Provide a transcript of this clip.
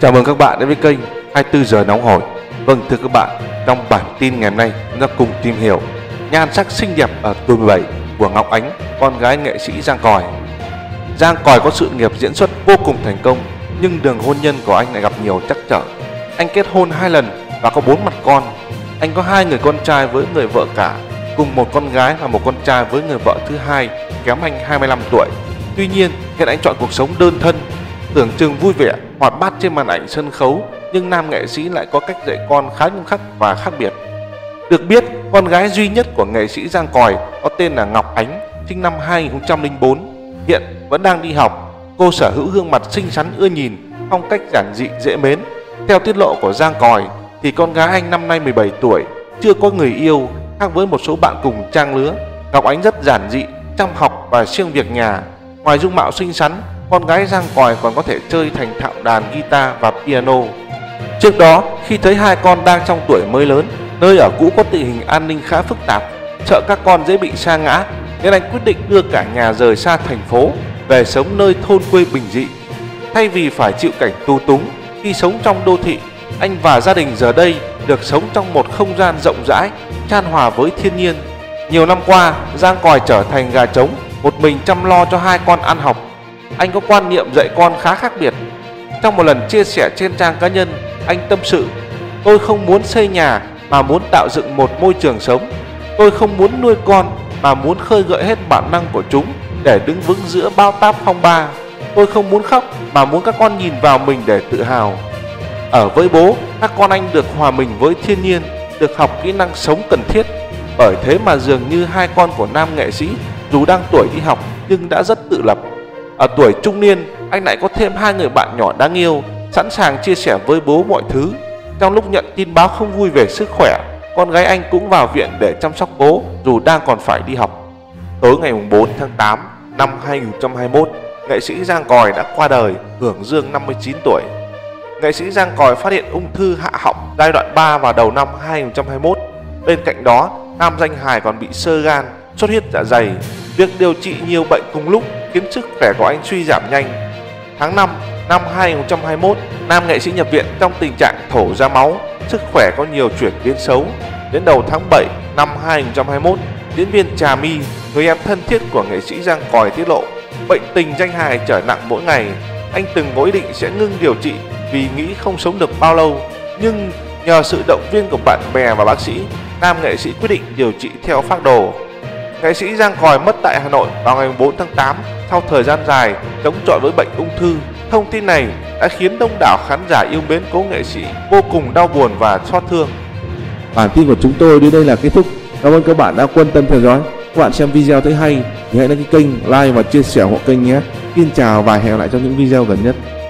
Chào mừng các bạn đến với kênh 24 giờ nóng hổi. Vâng thưa các bạn, trong bản tin ngày hôm nay chúng ta cùng tìm hiểu nhan sắc xinh đẹp ở tuổi 17 của Ngọc Ánh, con gái nghệ sĩ Giang Còi. Giang Còi có sự nghiệp diễn xuất vô cùng thành công, nhưng đường hôn nhân của anh lại gặp nhiều trắc trở. Anh kết hôn 2 lần và có 4 mặt con. Anh có 2 người con trai với người vợ cả, cùng một con gái và một con trai với người vợ thứ hai kém anh 25 tuổi. Tuy nhiên, hiện anh chọn cuộc sống đơn thân, tưởng chừng vui vẻ, hoạt bát trên màn ảnh sân khấu, nhưng nam nghệ sĩ lại có cách dạy con khá nghiêm khắc và khác biệt. Được biết, con gái duy nhất của nghệ sĩ Giang Còi có tên là Ngọc Ánh, sinh năm 2004, hiện vẫn đang đi học. Cô sở hữu gương mặt xinh xắn ưa nhìn, phong cách giản dị dễ mến. Theo tiết lộ của Giang Còi thì con gái anh năm nay 17 tuổi, chưa có người yêu. Khác với một số bạn cùng trang lứa, Ngọc Ánh rất giản dị, chăm học và siêng việc nhà. Ngoài dung mạo xinh xắn, con gái Giang Còi còn có thể chơi thành thạo đàn guitar và piano. Trước đó, khi thấy 2 con đang trong tuổi mới lớn, nơi ở cũ có tình hình an ninh khá phức tạp, sợ các con dễ bị sa ngã, nên anh quyết định đưa cả nhà rời xa thành phố, về sống nơi thôn quê bình dị. Thay vì phải chịu cảnh tù túng khi sống trong đô thị, anh và gia đình giờ đây được sống trong một không gian rộng rãi, chan hòa với thiên nhiên. Nhiều năm qua, Giang Còi trở thành gà trống, một mình chăm lo cho 2 con ăn học. Anh có quan niệm dạy con khá khác biệt. Trong một lần chia sẻ trên trang cá nhân, anh tâm sự: "Tôi không muốn xây nhà mà muốn tạo dựng một môi trường sống. Tôi không muốn nuôi con mà muốn khơi gợi hết bản năng của chúng để đứng vững giữa bao táp phong ba. Tôi không muốn khóc mà muốn các con nhìn vào mình để tự hào." Ở với bố, các con anh được hòa mình với thiên nhiên, được học kỹ năng sống cần thiết. Bởi thế mà dường như 2 con của nam nghệ sĩ dù đang tuổi đi học nhưng đã rất tự lập. Ở tuổi trung niên, anh lại có thêm 2 người bạn nhỏ đáng yêu, sẵn sàng chia sẻ với bố mọi thứ. Trong lúc nhận tin báo không vui về sức khỏe, con gái anh cũng vào viện để chăm sóc bố dù đang còn phải đi học. Tối ngày 4 tháng 8 năm 2021, nghệ sĩ Giang Còi đã qua đời, hưởng dương 59 tuổi. Nghệ sĩ Giang Còi phát hiện ung thư hạ họng giai đoạn 3 vào đầu năm 2021. Bên cạnh đó, nam danh hài còn bị xơ gan, xuất huyết dạ dày. Việc điều trị nhiều bệnh cùng lúc khiến sức khỏe của anh suy giảm nhanh. Tháng 5 năm 2021, nam nghệ sĩ nhập viện trong tình trạng thổ ra máu, sức khỏe có nhiều chuyển biến xấu. Đến đầu tháng 7 năm 2021, diễn viên Trà My, người em thân thiết của nghệ sĩ Giang Còi tiết lộ bệnh tình danh hài trở nặng mỗi ngày. Anh từng có ý định sẽ ngưng điều trị vì nghĩ không sống được bao lâu, nhưng nhờ sự động viên của bạn bè và bác sĩ, nam nghệ sĩ quyết định điều trị theo phác đồ. Nghệ sĩ Giang Còi mất tại Hà Nội vào ngày 4 tháng 8 sau thời gian dài chống chọi với bệnh ung thư. Thông tin này đã khiến đông đảo khán giả yêu mến cố nghệ sĩ vô cùng đau buồn và xót thương. Bản tin của chúng tôi đến đây là kết thúc. Cảm ơn các bạn đã quan tâm theo dõi. Các bạn xem video thấy hay thì hãy đăng ký kênh, like và chia sẻ hộ kênh nhé. Xin chào và hẹn gặp lại trong những video gần nhất.